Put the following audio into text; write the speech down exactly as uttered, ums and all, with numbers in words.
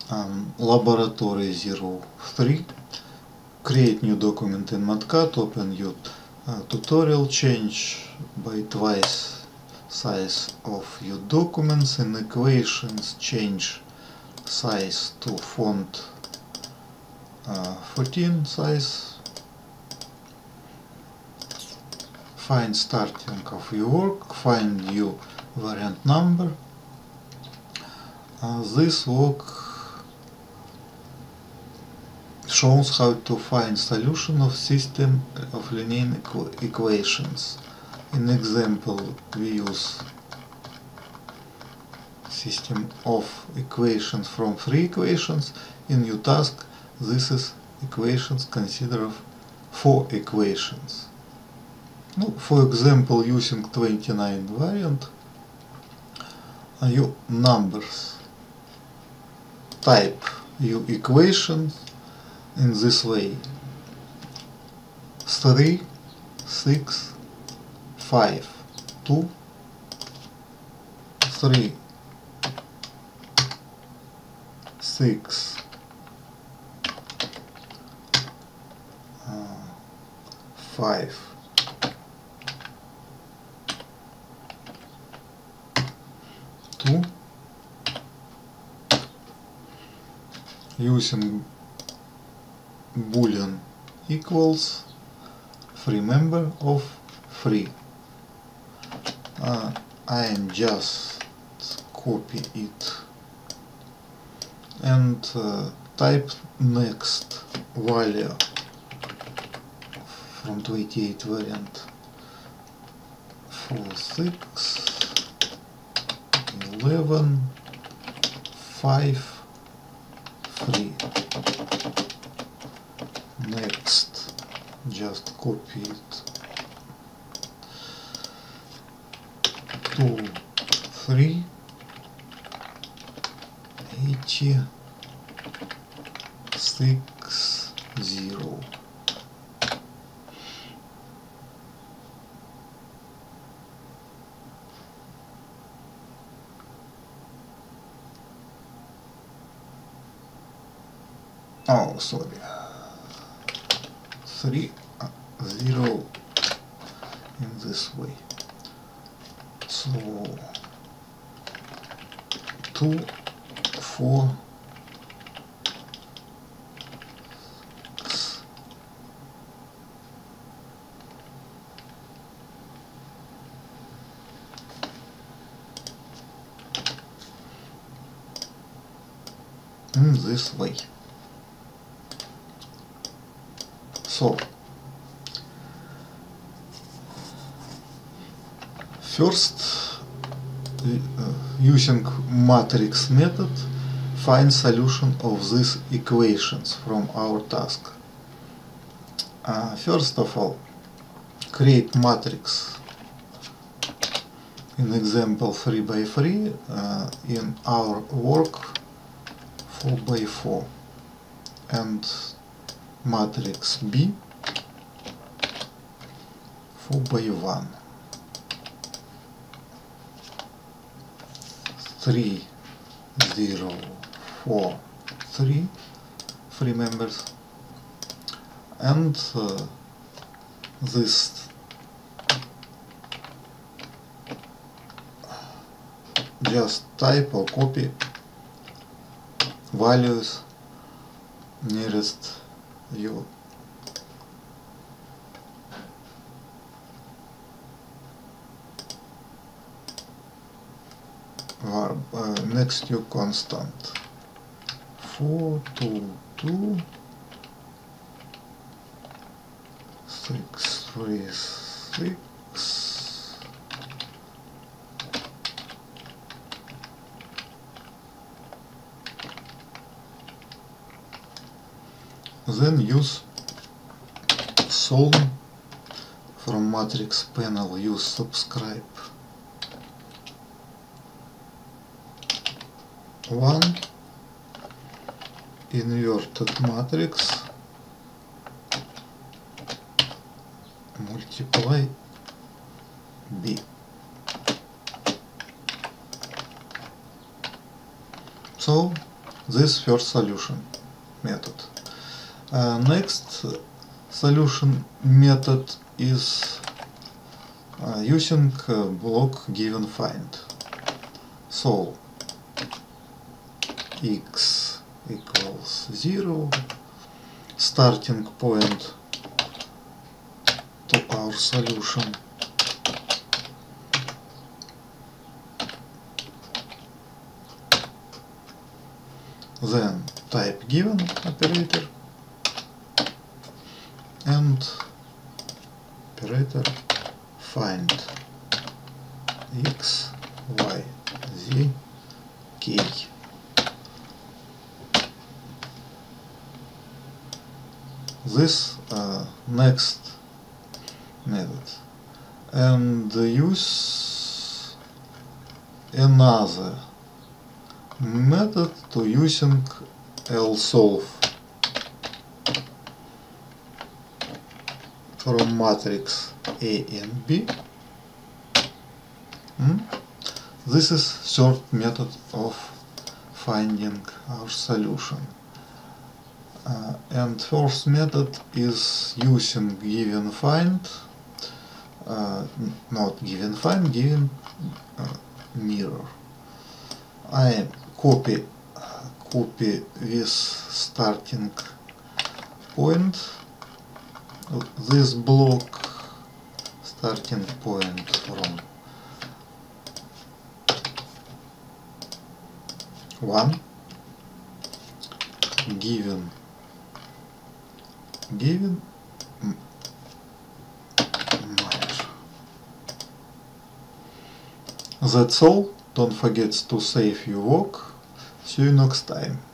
um, laboratory zero three, create new document in Matcat, open new uh, tutorial, change by twice size of your documents. In equations, change size to font uh, fourteen size. Find starting of your work, find your variant number. Uh, this work shows how to find solution of system of linear equ equations. In example, we use system of equations from three equations. In new task, this is equations consider of four equations. No, for example, using twenty-nine variant, uh, you numbers type your equation in this way: three, six, five, two, three, six, uh, five, two, using boolean equals three member of three. Uh, I am just copy it and uh, type next value from twenty-eight variant: four, six, eleven, five, three. Next, just copy it. two, three, eighty, six, zero. Oh, sorry. three, zero in this way. So two, four, six. In this way. So first, uh, using matrix method, find solution of these equations from our task. Uh, first of all, create matrix. In example three by three, uh, in our work four by four, and matrix B four by one. three, zero, four, three, three members, and uh, this just type or copy values nearest you. Var, uh, next to constant four, two, two, six, three, six, then use solve from matrix panel, use subscribe one, inverted matrix, multiply B. So this first solution method. Uh, next solution method is uh, using uh, block given find. So x equals zero, starting point to our solution. Then type given operator and operator find x, y, z, k. This uh, next method, and use another method to using lsolve from matrix A and B. Mm? This is third method of finding our solution. Uh, and first method is using given find, uh, not given find, given uh, mirror. I copy copy this starting point, this block starting point from one, given given minor. That's all. Don't forget to save your work. See you next time.